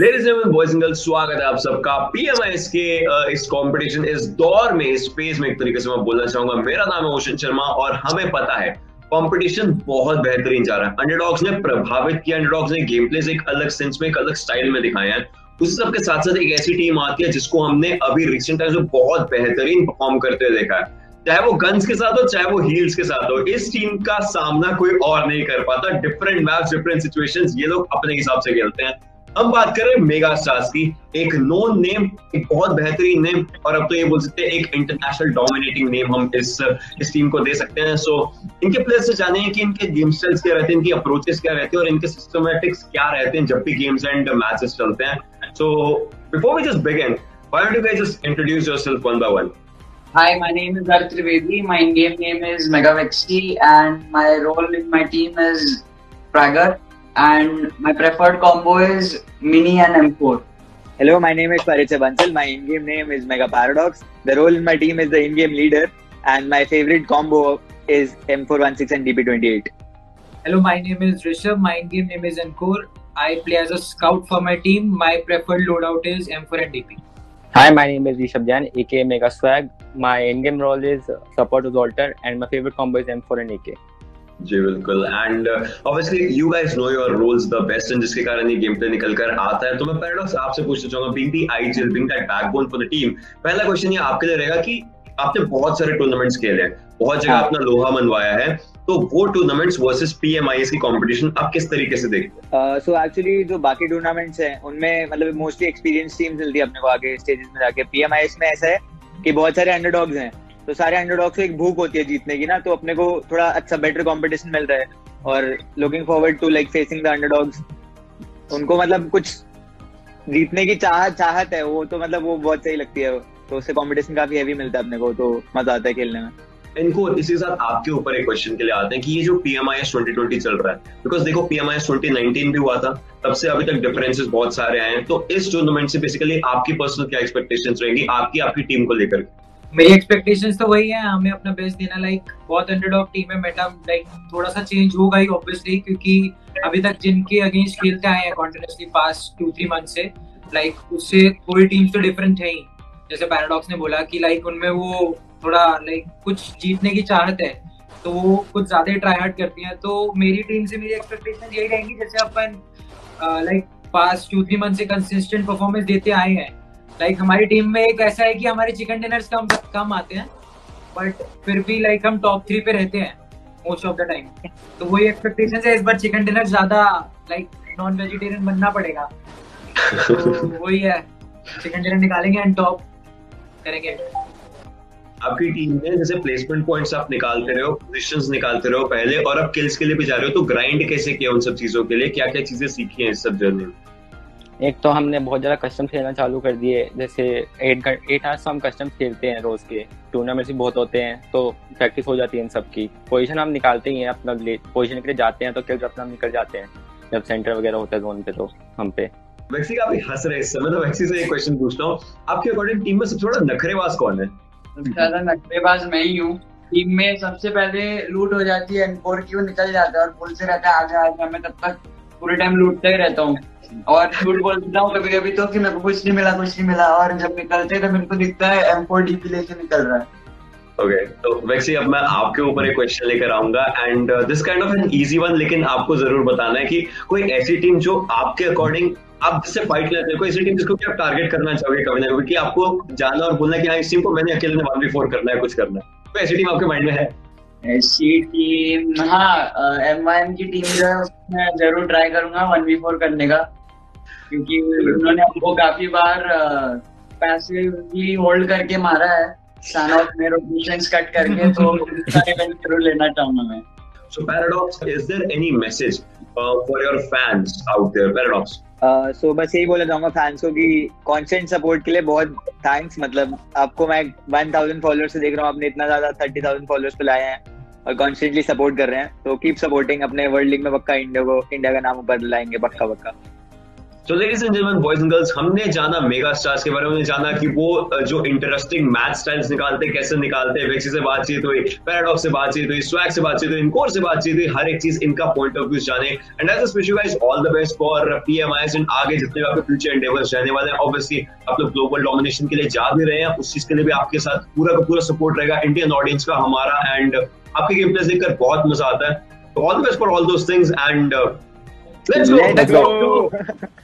Ladies and boys and girls, स्वागत है आप सबका पीएमआईएस के इस कंपटीशन, इस दौर में, इस फेज में। एक तरीके से मैं बोलना चाहूंगा, मेरा नाम है ओशन शर्मा और हमें पता है कंपटीशन बहुत बेहतरीन जा रहा है। अंडरडॉग्स ने प्रभावित किया, अंडरडॉग्स ने गेम प्लेस एक अलग सेंस में, एक अलग स्टाइल में दिखाए हैं। उसी सब के साथ साथ एक ऐसी टीम आती है जिसको हमने अभी रिसेंट टाइम्स में बहुत बेहतरीन परफॉर्म करते हुए देखा है, चाहे वो गन्स के साथ हो चाहे वो हील्स के साथ हो। इस टीम का सामना कोई और नहीं कर पाता। डिफरेंट मैप्स, डिफरेंट सिचुएशंस, ये लोग अपने हिसाब से खेलते हैं। हम बात कर रहे हैं मेगा स्टार्स की, एक नोन नेम, एक बहुत बेहतरीन नेम, और अब तो ये बोल सकते हैं एक इंटरनेशनल डोमिनेटिंग नेम हम इस टीम को दे सकते हैं। सो इनके प्लेयर्स से जाने कि इनके गेम स्टाइल्स क्या रहते हैं, इनकी अप्रोचेस क्या रहती है और इनके सिस्टमैटिक्स क्या रहते हैं जब भी गेम्स एंड मैचेस चलते हैं। So before we just begin, why don't you guys just introduce yourself one by one? Hi, my name is Harsh Trivedi. My in-game name is Megavexy, and my role in my team is Fragger, and my preferred combo is Mini and M4. Hello, my name is Paritya Bansal. My in-game name is Mega Paradox. The role in my team is the in-game leader, and my favorite combo is M416 and DP28. Hello, my name is Rishabh. My in-game name is Encore. I play as a scout for my team. My preferred loadout is M4 and DP. Hi, my name is Rishabh Jain, aka Mega Swag. My in-game role is support as Alter, and my favorite combo is M4 and AK. जी बिल्कुल, and obviously you guys know your roles the best, and जिसके कारण ये game play निकल कर आता है। तो मैं पैराडॉक्स आपसे पूछना चाहूंगा, being the IGL, being that backbone for the team, पहला क्वेश्चन ये आपके लिए रहेगा कि आपने बहुत सारे टूर्नामेंट्स खेले हैं, बहुत जगह अपना लोहा मनवाया है, तो वो टूर्नामेंट्स वर्सेस पीएमआईएस की कंपटीशन आप किस तरीके से देखते हैं? सो एक्चुअली जो बाकी टूर्नामेंट्स हैं उनमें मतलब मोस्टली एक्सपीरियंस टीम मिलती है अपने को आगे स्टेजेस में जाके। पीएमआईएस में ऐसा है कि बहुत सारे अंडरडॉग्स हैं, तो सारे अंडरडॉग्स को एक भूख होती है जीतने की ना, तो अपने को थोड़ा अच्छा बेटर कंपटीशन मिल रहा है और looking forward to like facing the underdogs. उनको मतलब कुछ जीतने की चाहत है, वो तो मतलब वो बहुत सही लगती है, तो उससे कंपटीशन काफी हैवी मिलता है अपने को, तो मजा आता है खेलने में। इनको इसी के साथ आपके ऊपर एक क्वेश्चन के लिए आते हैं कि ये जो पीएमआईएस 2020 चल रहा है, बिकॉज देखो पीएमआईएस 2019 भी हुआ था, तब से अभी तक डिफरेंसेस बहुत सारे आए हैं, तो इस टूर्नामेंट से बेसिकली आपकी पर्सनल क्या एक्सपेक्टेशंस रहेंगी आपकी टीम को लेकर? मेरी एक्सपेक्टेशंस तो वही है, हमें अपना बेस्ट देना। लाइक बहुत अंडरडॉग टीम है, मेटा लाइक थोड़ा सा चेंज होगा ही ऑब्वियसली, क्योंकि अभी तक जिनके अगेंस्ट खेलते आए हैं कॉन्टिन्यूसली पास्ट 2-3 मंथ से, लाइक उससे कोई टीम्स तो डिफरेंट है ही। जैसे पैराडॉक्स ने बोला कि लाइक उनमें वो थोड़ा लाइक कुछ जीतने की चाहत है, तो वो कुछ ज्यादा ट्राई हार्ड करती हैं। तो मेरी टीम से मेरी एक्सपेक्टेशन यही रहेंगी, जैसे अपन लाइक पास्ट 2-3 मंथ से कंसिस्टेंट परफॉर्मेंस देते आए हैं। लाइक हमारी टीम में एक ऐसा है कि हमारे चिकन डिनर्स कम आते हैं, बट फिर भी लाइक हम टॉप 3 पे रहते हैं मोस्ट ऑफ द टाइम। तो वही एक्सपेक्टेशन है, इस बार चिकन डिनर ज्यादा लाइक नॉन वेजिटेरियन बनना पड़ेगा, तो वही है, चिकन डिनर निकालेंगे एंड टॉप करेंगे। आपकी टीम में जैसे प्लेसमेंट पॉइंट्स आप निकालते रहे हो, पोजीशंस निकालते रहे हो पहले, और अब किल्स के लिए भी जा रहे हो, तो ग्राइंड कैसे किया उन सब चीजों के लिए, क्या क्या चीजें सीखी हैं इस सब जर्नी में? एक तो हमने बहुत ज्यादा कस्टम खेलना चालू कर दिए, जैसे 8 आवर्स हम कस्टम खेलते हैं रोज के, टूर्नामेंट्स भी बहुत होते हैं, तो प्रैक्टिस हो जाती है इन सब की। पोजीशन हम निकालते ही हैं, अपना पोजीशन के लिए जाते हैं तो किल्स अपना निकल जाते हैं जब सेंटर वगैरह होता है जोन पे, तो हम पे। वैक्सी काफी हंस रहे इस समय, तो वैक्सी से एक क्वेश्चन पूछता हूँ, आपके अकॉर्डिंग टीम में सबसे बड़ा नखरेबाज कौन है? सबसे ज्यादा नखरेबाज मैं ही हूँ टीम में। सबसे पहले लूट हो जाती है, M4 की वो निकल जाता है और पुल से रहता है आगे, मैं तब तक पूरे टाइम लूटता ही रहता हूँ और झूठ बोलता हूँ कभी कभी तो कि मेरे को कुछ नहीं मिला, और जब निकलते हैं तो मेरे को दिखता है M4 DP लेके निकल रहा है। ओके, तो वैसे अब मैं आपके ऊपर एक क्वेश्चन लेकर आऊंगा, and this kind of an easy one, लेकिन आपको जरूर बताना है कि कोई ऐसी टीम जो आपके अकॉर्डिंग आप जिससे फाइट लेते हैं, कोई ऐसी टीम जिसको कि आप टारगेट करना चाहोगे कभी ना कभी, कि आपको जाना और बोलना कि हाँ इस टीम को मैंने अकेले 1v4 करना है, कुछ करना है, तो ऐसी टीम आपके माइंड में है? ऐसी टीम, हाँ, M1 की टीम जो है मैं जरूर ट्राई करूंगा 1v4 करने का, क्योंकि उन्होंने हमको काफी बार पैसे भी होल्ड करके मारा है, सन ऑफ में रोटेशंस कट करके, तो इवेंट जरूर लेना चाहूंगा मैं। So Paradox, is there any message for your fans out there? Paradox. सो बस यही बोलना चाहूंगा फैंस को कि कांस्टेंट सपोर्ट के लिए बहुत थैंक्स। मतलब आपको मैं 1000 फॉलोअर्स से देख रहा हूँ, आपने इतना ज्यादा 30,000 फॉलोअर्स पे लाए हैं और कॉन्स्टेंटली सपोर्ट कर रहे हैं, तो कीप सपोर्टिंग। अपने वर्ल्ड लीग में पक्का इंडिया का नाम ऊपर लाएंगे, पक्का। So ladies and gentlemen, boys and girls, हमने जाना मेगा स्टार्स के बारे में, जाना कि वो जो इंटरेस्टिंग मैथ स्टाइल्स निकालते हैं, कैसे निकालते हैं, वेक्सी से बातचीत हुई, पैराडॉक्स से बातचीत हुई, स्वैग से बातचीत हुई, इनकोर से बातचीत हुई, हर एक चीज इनका पॉइंट ऑफ व्यू जाने। And I just wish you guys all the best for PMIs and आगे जितने आपके फ्यूचर एंडेवर्स रहने वाले हैं। ऑब्वियसली आप लोग ग्लोबल डोमिनेशन के लिए जा भी रहे हैं, उस चीज के लिए भी आपके साथ पूरा का पूरा सपोर्ट रहेगा इंडियन ऑडियंस का, हमारा, एंड आपके गेम प्लेस देखकर बहुत मजा आता है। तो all the best for all those things and let's go.